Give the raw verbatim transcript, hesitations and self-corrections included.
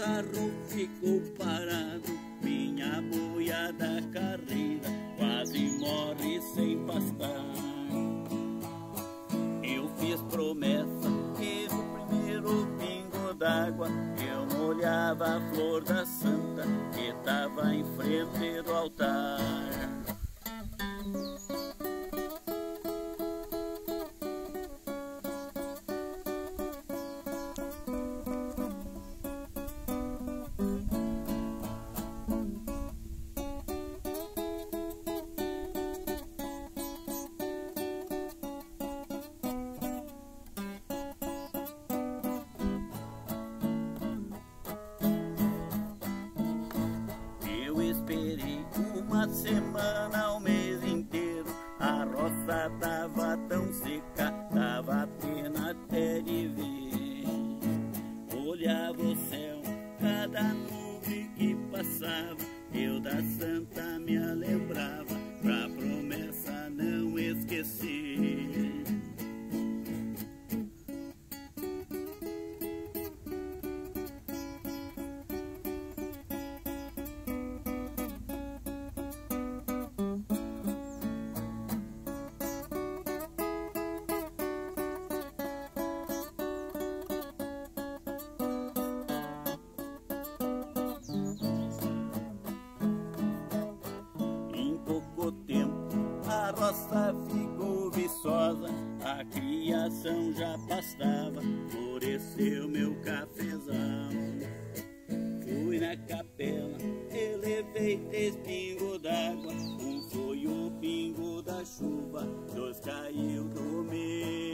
carro ficou parado, minha boiada carreira quase morre sem pastar. Eu fiz promessa que no primeiro pingo d'água eu molhava a flor da santa que tava em frente do altar. Esperei uma semana, o mês inteiro, a roça tava tão seca, dava pena até de ver. Olhava o céu, cada nuvem que passava, eu da santa me lembrava, pra promessa não esquecer. A roça ficou viçosa, a criação já pastava, floresceu meu cafezal. Fui na capela, elevei três pingos d'água, um foi o pingo da chuva, dois caiu do meu.